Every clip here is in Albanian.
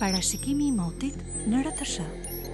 Parashikimi I motit në RTS.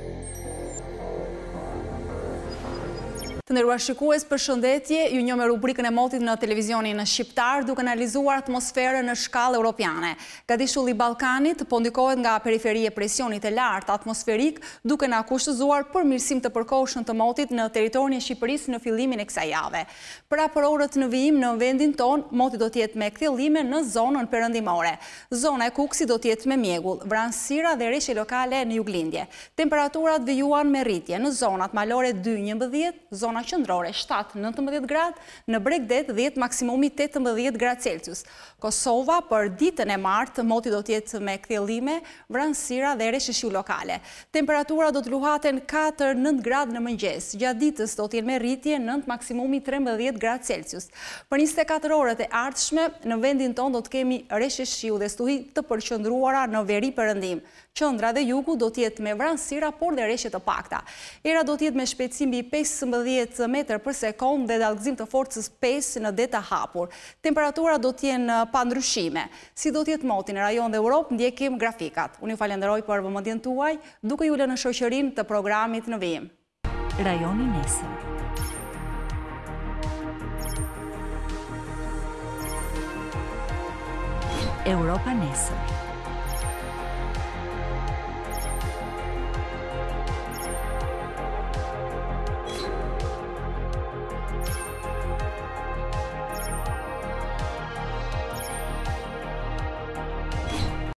Të nderuar shikues, përshëndetje, ju njoh me rubrikën e motit në televizionin shqiptar duke analizuar atmosferën në shkallë europiane. Gadishulli I Ballkanit po ndikohet nga periferia e presionit të lartë atmosferik, duke na kushtëzuar përmirësim të përkohshëm të motit në territorin e Shqipërisë në fillimin e kësaj jave. Për orët në vijim në vendin ton, moti do të jetë me kthjellime në zonën perëndimore. Zona e Kukësit do të jetë me mjegull, vranësira dhe rreshje lokale në juglindje. Temperaturat vijuan me rritje në zonat malore 2-11, zona qendrore 7-19 gradë, në Bregdet 10 maksimumi 18 gradë Celsius. Kosova për ditën e martë moti do të jetë me kthjellime, vranësira dhe rreshje lokale. Temperatura do të luhaten 4-9 gradë në mëngjes. Gjatë ditës do të jenë me rritje 9 maksimumi 13 gradë Celsius. Për 24 orët e ardhshme në vendin ton do të kemi rreshje shiu dhe stuhi të përqendruara në veri perëndim. Qendra dhe jugu do të jetë me vranësira por dhe rreshje të pakta. Era do të jetë me shpejtësi mbi 15 metër për sekond dhe dallgëzim të forcës 5 në det të hapur. Temperatura do të jenë pa ndryshime. Si do të jetë moti në rajon dhe Europë, ndjekim grafikat. Unë ju falenderoj për vëmendjen tuaj, duke ju lënë në shoqërinë të programit në vijim. Rajoni nesër. Europa nesër.